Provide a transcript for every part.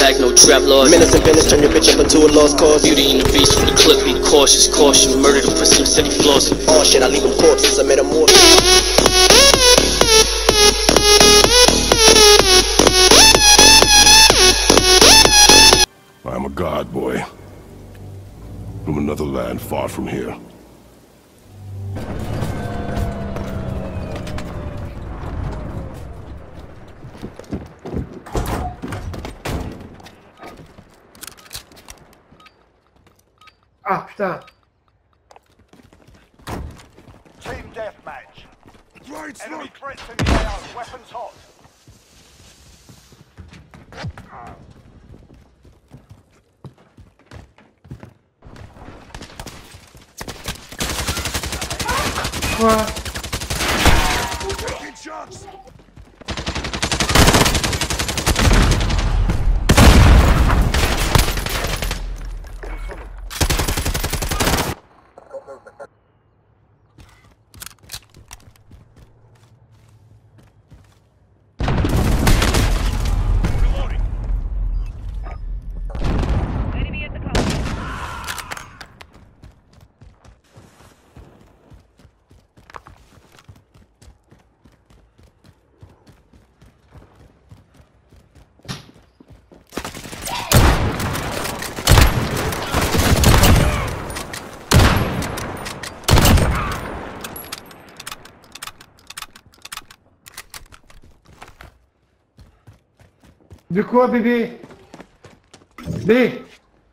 bag, no trap laws. Menace and business, turn your bitch up into a lost cause. Beauty in the beast from the clip, be cautious, caution. Murdered him, pussy, said he flossing. Oh shit, I leave him corpses, I metamorphosis. I'm a god boy. From another land far from here. Ah putain. Team deathmatch. Right, Enemy threats in the AO. Weapons hot. Quoi? Taking shots. Enemy at the coast. De quoi, bébé? B.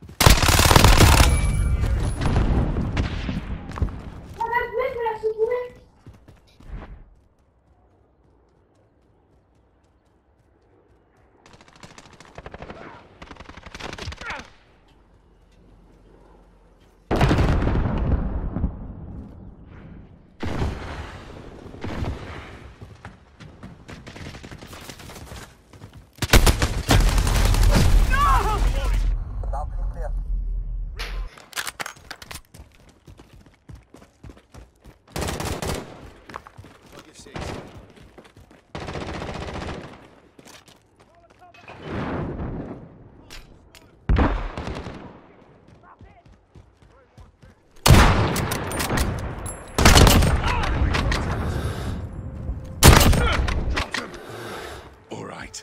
All right.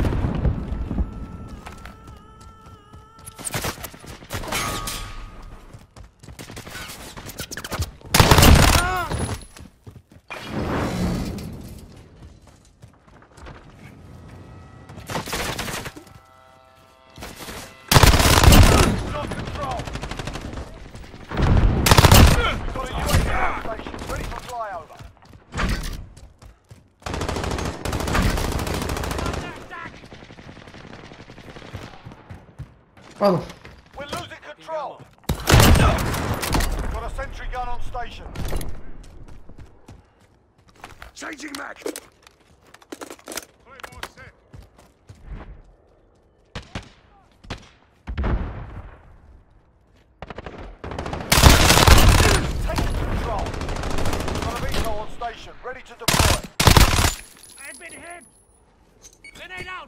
Got control. Got a UAV station ready for flyover. Pardon. We're losing control. Got a sentry gun on station. Changing mag. Taking control. Got a vehicle on station ready to deploy. I've been hit. Grenade out.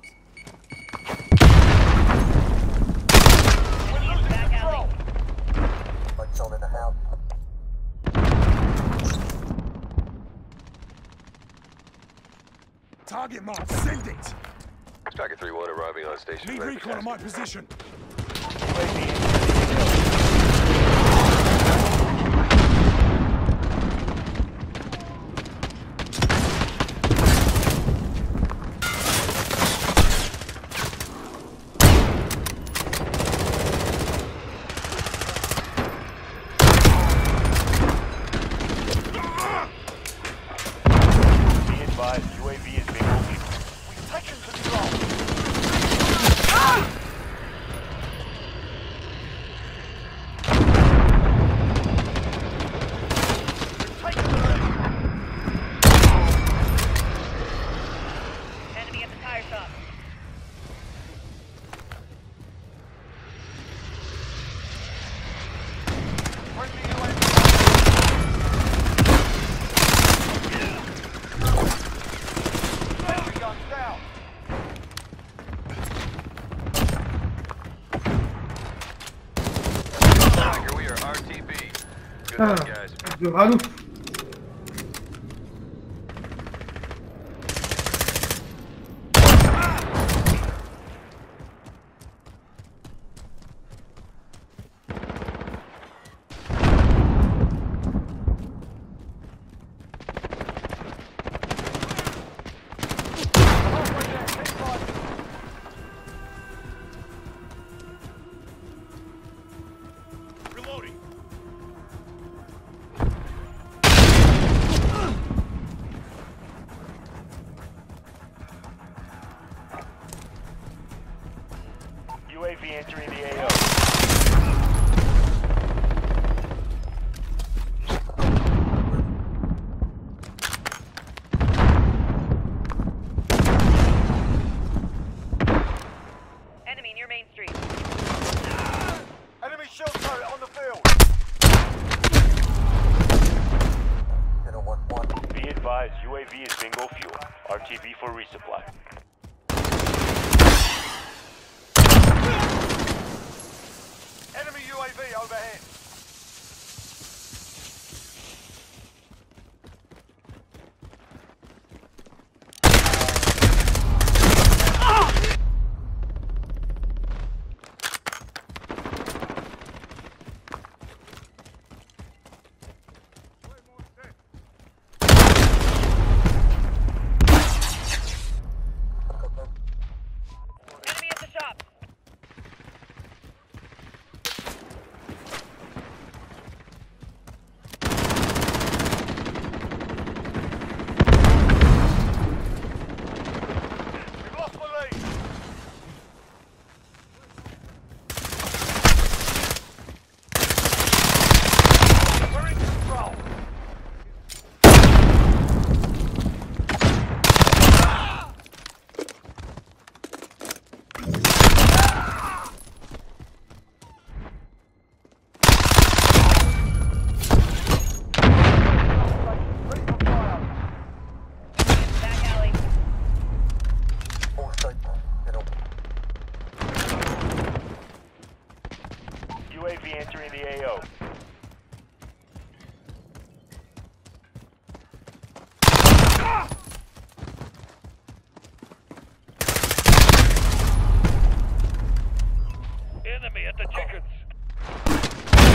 We're losing Back control. In the house. Target mark. Send it. Striker 3-1 arriving on station. Need ready for recon on my tasking. position. Be advised, UAV is being moved. We've taken control. Good Ah, luck, guys. de Ralouf. Halfway there, keep fighting. Reloading. UAV entering the AO. Enemy near Main Street. Enemy shield turret on the field. 011. Be advised, UAV is bingo fuel. RTB for resupply. Enemy UAV overhead. Enemy at the shop. We've lost the lead. We're in control. Ready for fire. Back alley. All stations. 0. UAV entering the AO. Enemy at the chickens.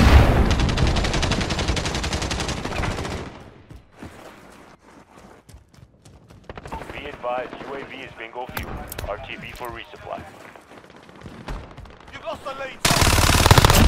Be advised, UAV is bingo fuel. RTB for resupply. You've lost the lead.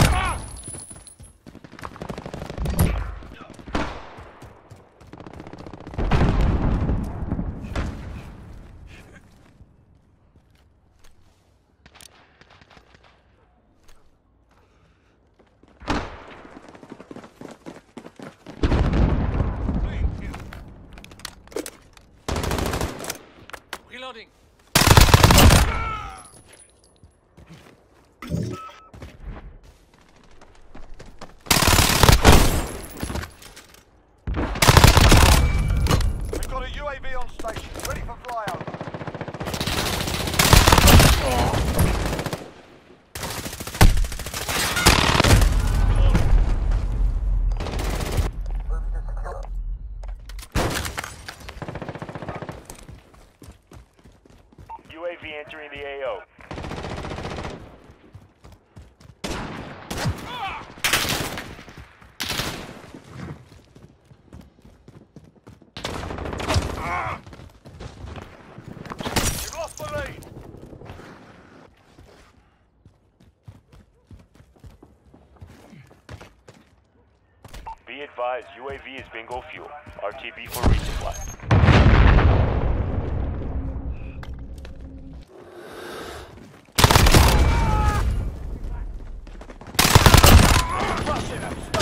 Reloading. We've got a UAV on station, ready for flyover. Moving to secure. UAV entering the AO. You've lost the lead. Be advised, UAV is bingo fuel. RTB for resupply. Crush it.